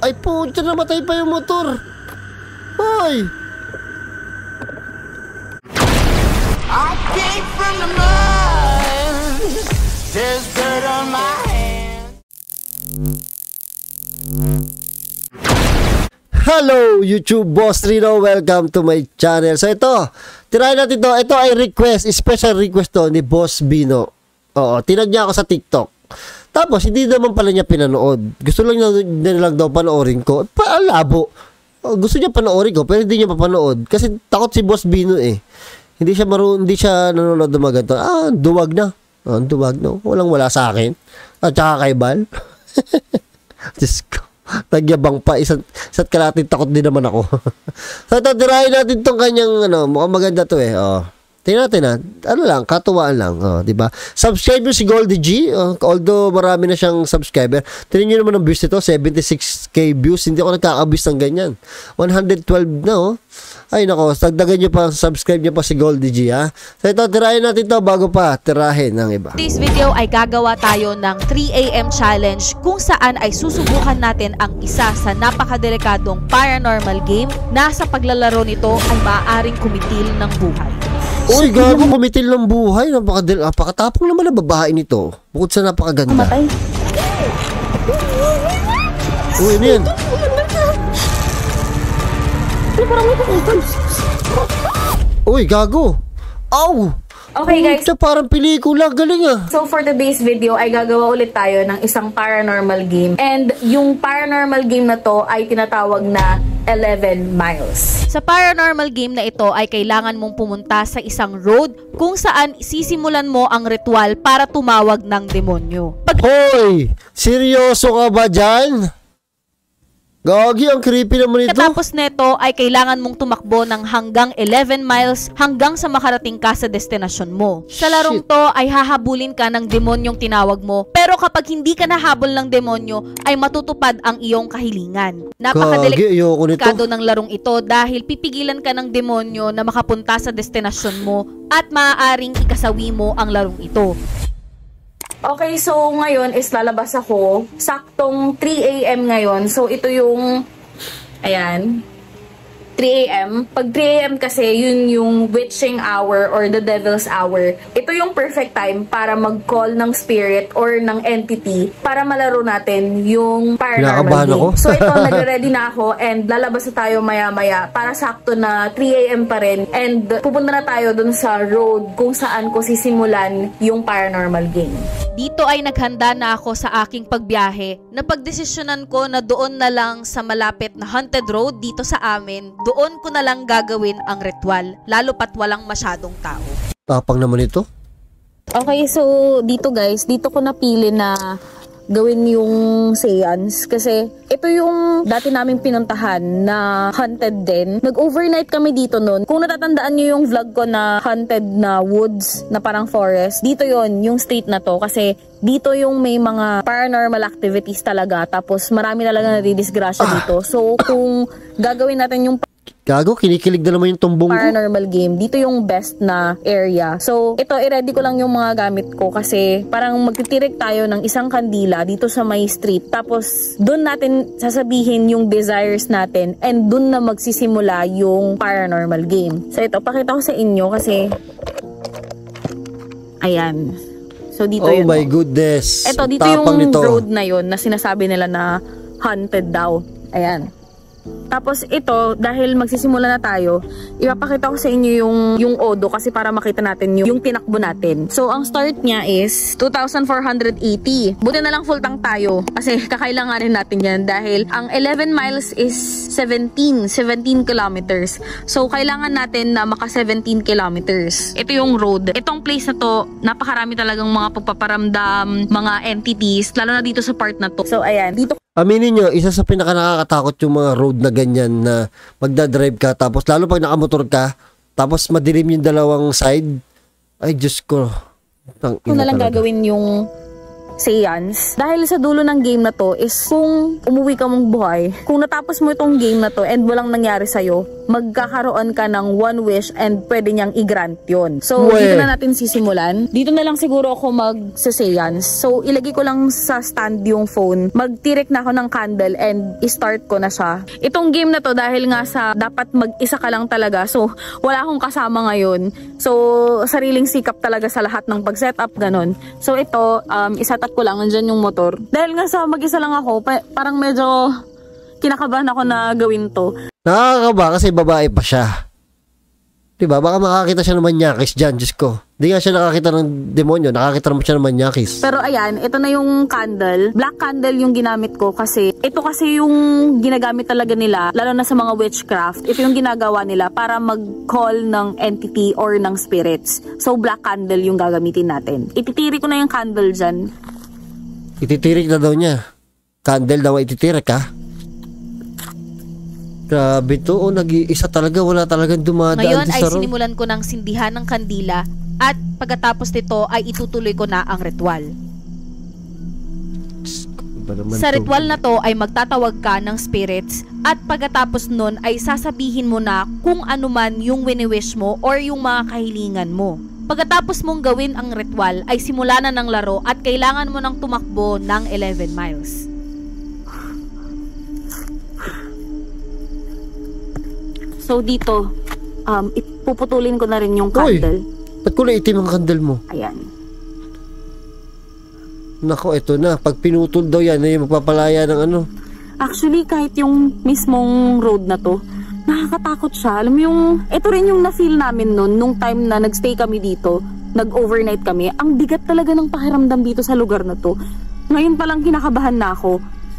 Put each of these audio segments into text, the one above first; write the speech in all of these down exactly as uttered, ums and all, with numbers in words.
Ay po, dyan namatay pa yung motor. Hoy! I came from the mud. There's dirt on my hands. Hello YouTube Boss Rino, welcome to my channel. So ito, tirahin natin ito. Ito ay request, special request to ni Boss Bino. Oo, tinag niya ako sa TikTok. Tapos hindi naman pala niya pinanood. Gusto lang niya, niya lang daw panoorin ko. Paalabo. Oh, gusto niya panoorin ko pero hindi niya papanood kasi takot si Boss Bino eh. Hindi siya maru hindi siya nanonood ng mga ganito. Ah, duwag na. Ah, duwag no. Walang wala sa akin. At saka kay Bal. Diyos ko. Nagyabang pa. Isang, isa't kalating takot din naman ako. So, tirahin natin tong kanyang, ano, mukhang maganda to eh. Oh. Tingnan natin na. Ano lang, katuwaan lang. Oh, diba? Subscribe nyo si Goldie G. Oh, although marami na siyang subscriber. Tingnan nyo naman ang views nito. seventy-six K views. Hindi ako nagkakabis ng ganyan. one hundred twelve na oh. Ay nako, dagdagan nyo pa, subscribe nyo pa si Goldie G ha. So ito, tirahin natin to bago pa tirahin ng iba. This video ay gagawa tayo ng three A M challenge kung saan ay susubukan natin ang isa sa napakadelikadong paranormal game na sa paglalaro nito ay maaaring kumitil ng buhay. Uy, gago, kumitil ng buhay. Napakadil, napakatapang naman na babae nito. Bukod sa napakaganda. Kumatay. Uy, ano yan? Uy, gago. Aw! Okay guys, ito parang pelikula, galing ah. so for today's video ay gagawa ulit tayo ng isang paranormal game. And yung paranormal game na to ay tinatawag na eleven miles. Sa paranormal game na ito ay kailangan mong pumunta sa isang road kung saan sisimulan mo ang ritual para tumawag ng demonyo. Pag Hoy! Seryoso ka ba dyan? Gagi, ang creepy naman ito. Tapos neto ay kailangan mong tumakbo ng hanggang eleven miles hanggang sa makarating ka sa destinasyon mo. Sa larong to ay hahabulin ka ng demonyong tinawag mo. Pero kapag hindi ka nahabol ng demonyo ay matutupad ang iyong kahilingan. Napakadelikado ng larong ito dahil pipigilan ka ng demonyo na makapunta sa destinasyon mo at maaaring ikasawi mo ang larong ito. Okay, so ngayon is lalabas ako. Saktong three A M ngayon. So ito yung, ayan, three A M. Pag three A M kasi, yun yung witching hour or the devil's hour. Ito yung perfect time para mag-call ng spirit or ng entity para malaro natin yung paranormal game. So ito, nagre-ready na ako and lalabas na tayo maya-maya para sakto na three A M pa rin. And pupunta na tayo dun sa road kung saan ko sisimulan yung paranormal game. Dito ay naghanda na ako sa aking pagbiyahe na pagdesisyonan ko na doon na lang sa malapit na haunted road dito sa amin, doon ko na lang gagawin ang ritual, lalo pat walang masyadong tao. Tapang naman ito. Okay, so dito guys, dito ko napili na gawin yung seance kasi ito yung dati namin pinuntahan na haunted din. Nag-overnight kami dito noon. Kung natatandaan nyo yung vlog ko na haunted na woods na parang forest, dito yon yung street na to kasi dito yung may mga paranormal activities talaga tapos marami talaga nadidisgrasya dito. So kung gagawin natin yung Gago, kinikilig na naman yung tumbong ko. Paranormal game, dito yung best na area. So, ito, i-ready ko lang yung mga gamit ko kasi parang magtitirik tayo ng isang kandila dito sa may street. Tapos, dun natin sasabihin yung desires natin and dun na magsisimula yung paranormal game. So, ito, pakita ko sa inyo kasi ayan. So, dito oh yun. Oh my goodness. Ito, dito Tapang yung nito. road na yun na sinasabi nila na haunted daw. Ayan. Tapos ito, dahil magsisimula na tayo, ipapakita ko sa inyo yung, yung odo kasi para makita natin yung, yung tinakbo natin. So, ang start niya is two thousand four hundred eighty. Buti na lang full tank tayo kasi kakailanganin natin yan dahil ang eleven miles is seventeen kilometers. So, kailangan natin na maka seventeen kilometers. Ito yung road. Itong place na to, napakarami talagang mga pagpaparamdam, mga entities, lalo na dito sa part na to. So, ayan. Dito Aminin nyo, isa sa pinaka nakakatakot yung mga road na ganyan na magdadrive ka tapos lalo pag nakamotor ka tapos madilim yung dalawang side. Ay, Diyos ko. Kung na lang gagawin yung seance. Dahil sa dulo ng game na to is kung umuwi ka mong buhay, kung natapos mo itong game na to and walang nangyari sa'yo, magkakaroon ka ng one wish and pwede niyang i-grant yun. So, Uwe. dito na natin sisimulan. Dito na lang siguro ako mag-seance. So, ilagay ko lang sa stand yung phone. Magtirik na ako ng candle and i-start ko na siya. Itong game na to dahil nga sa dapat mag-isa ka lang talaga. So, wala akong kasama ngayon. So, sariling sikap talaga sa lahat ng pag-setup, ganun. So, ito, um, isatat ko lang, nandyan yung motor. Dahil nga sa mag-isa lang ako, pa parang medyo kinakabahan ako na gawin to. Nakakaba kasi babae pa siya. Diba? Baka makakita siya ng manyakis dyan, Diyos ko. Di nga siya nakakita ng demonyo, nakakita naman siya ng manyakis. Pero ayan, ito na yung candle. Black candle yung ginamit ko kasi ito kasi yung ginagamit talaga nila, lalo na sa mga witchcraft. Ito yung ginagawa nila para mag-call ng entity or ng spirits. So, black candle yung gagamitin natin. Ititiri ko na yung candle dyan. Ititirik na daw niya. Candle daw ititirik, ha? Grabe to. O, nag-iisa talaga. Wala talagang dumadaan Ngayon sa ay room. sinimulan ko ng sindihan ng kandila at pagkatapos nito ay itutuloy ko na ang ritual. Iba naman Sa to. ritual na to ay magtatawag ka ng spirits at pagkatapos nun ay sasabihin mo na kung ano man yung wini-wish mo or yung mga kahilingan mo. Pagkatapos mong gawin ang ritual ay simula na ng laro at kailangan mo nang tumakbo ng eleven miles. So, dito, um, ipuputulin ko na rin yung Uy! candle. Ba't kulay itim ang candle mo? Ayan. Nako, ito na. Pag pinutol daw yan, ay magpapalaya ng ano. Actually, kahit yung mismong road na to, nakakatakot siya. Alam mo yung, ito rin yung na-feel namin nun, nung time na nagstay kami dito, nag-overnight kami, ang bigat talaga ng pakiramdam dito sa lugar na to. Ngayon palang kinakabahan na ako.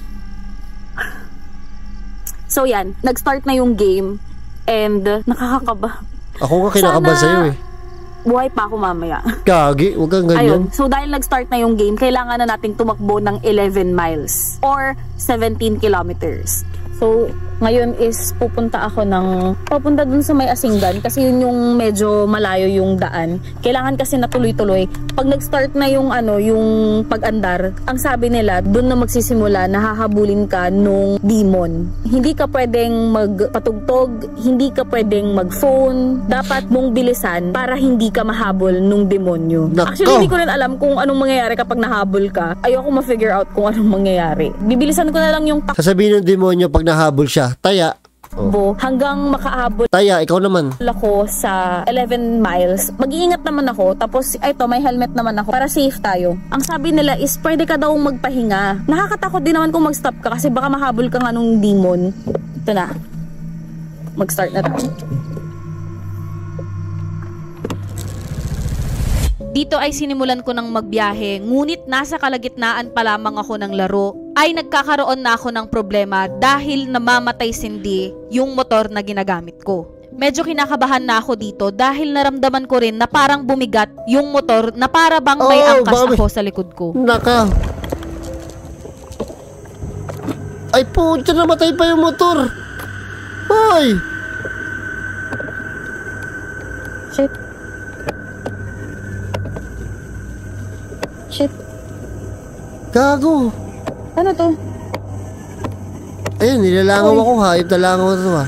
So yan, nag-start na yung game, and uh, nakakakaba. Ako nga kinakabahan Sana- sa'yo eh. Buhay pa ako mamaya. Kagi, huwag kang Ayun, ganyan. so dahil nag-start na yung game, kailangan na nating tumakbo ng eleven miles or seventeen kilometers. So, ngayon is pupunta ako ng, papunta dun sa may Asinggan kasi yun yung medyo malayo yung daan. Kailangan kasi na tuloy-tuloy. Pag nag-start na yung ano, yung pag-andar, ang sabi nila, dun na magsisimula, nahahabulin ka nung demon. Hindi ka pwedeng magpatugtog, hindi ka pwedeng mag-phone, dapat mong bilisan para hindi ka mahabol nung demonyo. Nako! Actually, hindi ko rin alam kung anong mangyayari kapag nahabol ka. Ayoko ma-figure out kung anong mangyayari. Bibilisan ko na lang yung Sasabihin ng demonyo pag nahabol siya, taya. Oh. takbo hanggang makahabol Taya, ikaw naman. ako sa eleven miles. Mag-iingat naman ako. Tapos, ito, may helmet naman ako para safe tayo. Ang sabi nila is, pwede ka daw magpahinga. Nakakatakot din naman kung mag-stop ka kasi baka mahabol ka nga nung demon. Ito na. Mag-start na tayo. Dito ay sinimulan ko ng magbiyahe, ngunit nasa kalagitnaan pa lamang ako ng laro, ay nagkakaroon na ako ng problema dahil namamatay sindi yung motor na ginagamit ko. Medyo kinakabahan na ako dito dahil naramdaman ko rin na parang bumigat yung motor na para bang may Oh, angkas baka may- ako sa likod ko. Naka. Ay po, namatay pa yung motor. Hoy! Shit. Shit. Gago. Ano to? Ayun, nilalangaw Hoy. ako ha. Yung talangaw na to ha.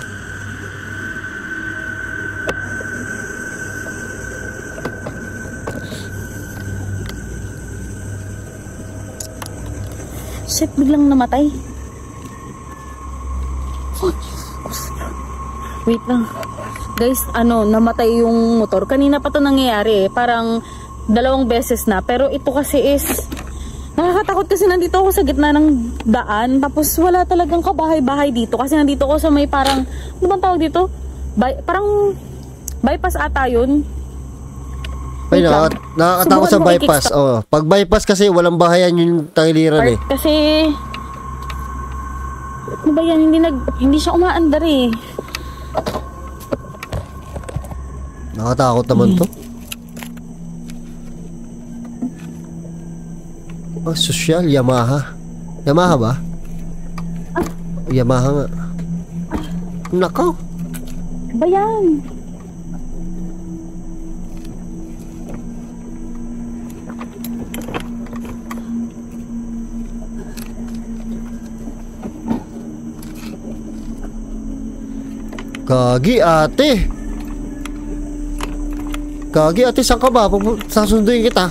Shit, biglang namatay. Wait lang. Guys, ano, namatay yung motor. Kanina pa to nangyayari eh. Parang dalawang beses na. Pero ito kasi is, nakakatakot kasi nandito ako sa gitna ng daan. Tapos wala talagang kabahay-bahay dito. Kasi nandito ako sa may parang, ano bang tawag dito? By, parang bypass ata yun. Ay, Wait lang. nakaka- nakakatakot sa Subukan mo bypass. i-kickstart. Oh, pag bypass kasi walang bahayan yung tangiliran eh. Kasi, ano ba yan? Hindi, nag, hindi siya umaandar eh. Nakatakot naman to. Oh, social, Yamaha. Yamaha ba? Yamaha nga. Nako. Ano ba yan? Gagi ate. Gagi ate, saan ka ba? Pupu- Sasunduin kita.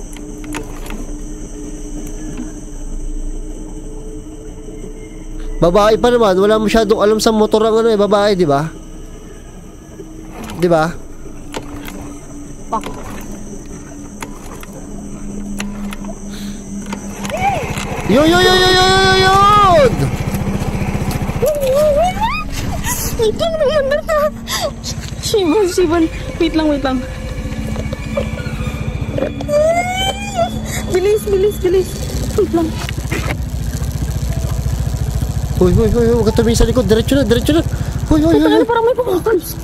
Babae pa naman, wala masyadong alam sa motor ang ano eh, babae, di ba? Di ba? Yun, yun, yun, yun, yun, yun, yun! Wait lang naman na. Shibon, Shibon. Wait lang, wait lang. Bilis, bilis, bilis. Wait lang. Hoy, hoy, hoy, huwag ka tumingin sa likod. Diretso na, diretso na. Hoy, hoy, hoy, hoy. Parang may pumakas.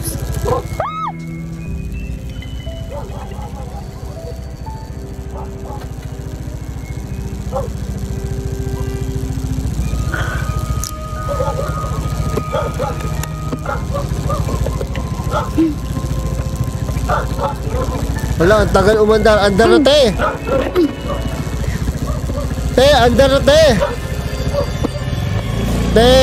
Wala, ang tagal umandar. Andar na, te. Te, andar na, te. Te.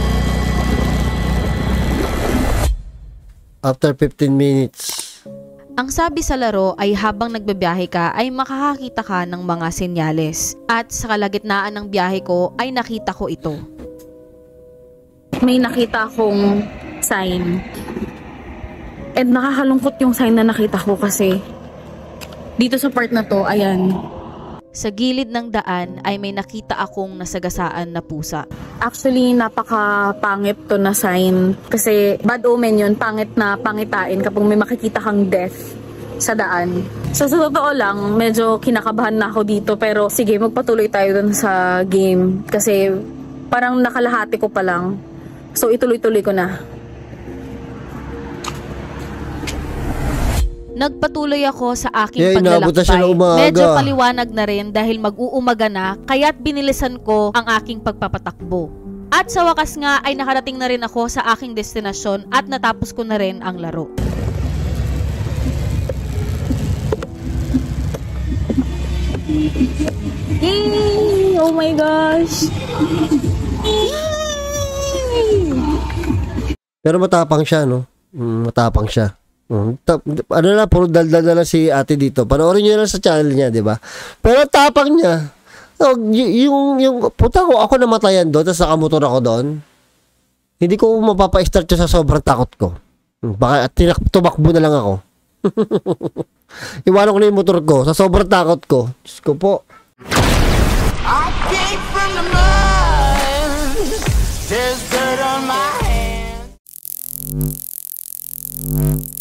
After fifteen minutes. Ang sabi sa laro ay habang nagbabiyahe ka ay makakakita ka ng mga senyales. At sa kalagitnaan ng biyahe ko ay nakita ko ito. May nakita akong sign. And nakakalungkot yung sign na nakita ko kasi dito sa part na to, ayan. Sa gilid ng daan ay may nakita akong nasagasaan na pusa. Actually, napaka-pangit to na sign. Kasi bad omen yun, pangit na pangitain kapag may makikita kang death sa daan. So, sa totoo lang, medyo kinakabahan na ako dito. Pero sige, magpatuloy tayo dun sa game. Kasi parang nakalahati ko pa lang. So, ituloy-tuloy ko na. Nagpatuloy ako sa aking Yeah, inabot na siya paglalakbay. ng umaga. Medyo paliwanag na rin dahil mag-uumaga na, kaya't binilisan ko ang aking pagpapatakbo. At sa wakas nga ay nakarating na rin ako sa aking destinasyon at natapos ko na rin ang laro. Yay! Oh my gosh! Pero matapang siya, no? Mm, matapang siya. Mm, tap, ano na, puro daldal na lang si ate dito. Panoorin nyo na lang sa channel niya, di ba? Pero tapang niya. Oh, y- yung, yung, puta ko, ako namatayan doon, tapos nakamotor ako doon. Hindi ko mapapa-start siya sa sobrang takot ko. Mm, Baka tinak- tumakbo na lang ako. Iwanan ko na yung motor ko sa sobrang takot ko. Diyos ko po. I came from the mud. There's dirt on my hands.